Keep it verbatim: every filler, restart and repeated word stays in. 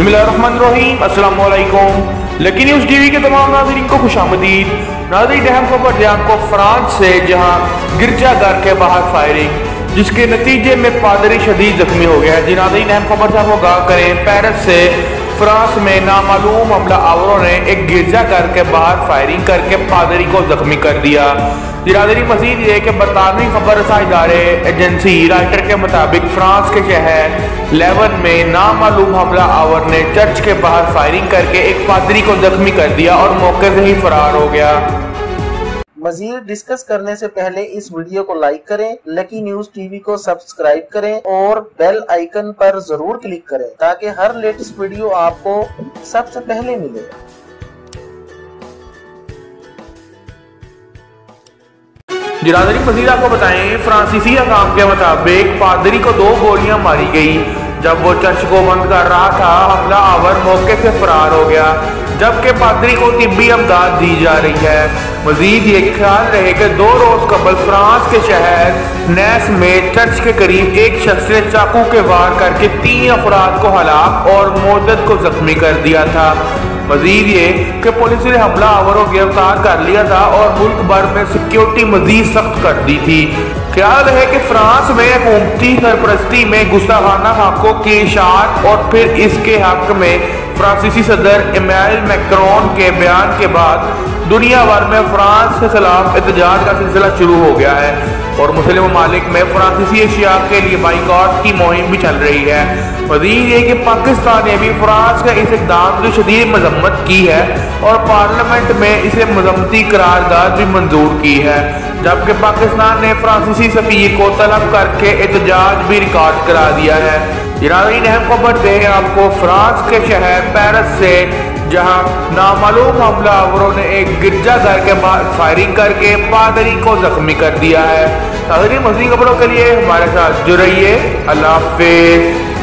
बिस्मिल्लाहिर्रहमानिर्रहीम, अस्सलाम वालेकुम। लकी न्यूज़ टीवी के तमाम नाज़रीन को खुशामदीद। नाज़रीन, अहम खबर आपको फ्रांस से, जहां गिरजाघर के बाहर फायरिंग जिसके नतीजे में पादरी शदीद जख्मी हो गया है। जी नाज़रीन, अहम खबर से आपको आगाह करें, पेरिस से फ्रांस में नामालूम हमला आवरों ने एक गिरजाघर के बाहर फायरिंग करके पादरी को जख्मी कर दिया। नाज़रीन, मजीद ये कि बरतानवी खबर रसा इदारे एजेंसी राइटर के मुताबिक फ्रांस के शहर लेवन में नामालूम हमला आवर ने चर्च के बाहर फायरिंग करके एक पादरी को जख्मी कर दिया और मौके से ही फरार हो गया। मजीद डिस्कस करने से पहले इस वीडियो को लाइक करें, लकी न्यूज टीवी को सब्सक्राइब करें और बेल आइकन पर जरूर क्लिक करें ताकि हर लेटेस्ट वीडियो आपको सबसे पहले मिले। नाज़रीन, मज़ीद आपको बताएं, फ्रांसीसी अकाम के मुताबिक पादरी को दो गोलियां मारी गई जब वो चर्च को बंद कर रहा था। हमला आवर मौके से फरार हो गया जबकि पादरी को तिब्बी इमदाद दी जा रही है। मजीद ये ख्याल रहे कि दो रोज कबल फ्रांस के शहर नैस में चर्च के करीब एक शख्स ने चाकू के वार करके तीन अफराद को हलाक और मोदत को जख्मी कर दिया था। मजीद ये कि पुलिस ने हमला आवरों को गिरफ्तार कर लिया था और मुल्क भर में सिक्योरिटी मजीद सख्त कर दी थी। ख्याल है कि फ्रांस में हुकूमती सरपरस्ती में गुस्ताखाना हकों की इशाअत और फिर इसके हक में फ्रांसीसी सदर इमैनुएल मैक्रोन के बयान के बाद दुनिया भर में फ्रांस के खिलाफ एहतजाज का सिलसिला शुरू हो गया है और मुस्लिम ममालिक में फ्रांसीसी एशिया के लिए बाइकआउट की मुहिम भी चल रही है। मज़ीद ये कि पाकिस्तान ने भी फ्रांस के इस इक़दाम की शदीद मजम्मत की है और पार्लियामेंट में इसे मजम्मती करारदाद भी मंजूर की है, जबकि पाकिस्तान ने फ्रांसीसी सफीर को तलब करके एहतजाज भी रिकॉर्ड करा दिया है। नाज़रीन, अहम खबर दे आपको फ्रांस के शहर पेरिस से, जहां नामालूम हमलावरों ने एक गिरजाघर के बाहर फायरिंग करके पादरी को जख्मी कर दिया है। नाज़रीन, मज़ीद खबरों के लिए हमारे साथ जुड़िए। अल्लाह हाफ़िज़।